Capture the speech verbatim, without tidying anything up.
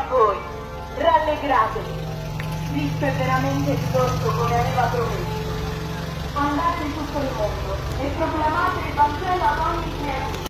voi, rallegratevi. Cristo è veramente risorto come aveva promesso. Andate in tutto il mondo e proclamate il Vangelo ad ogni creatura.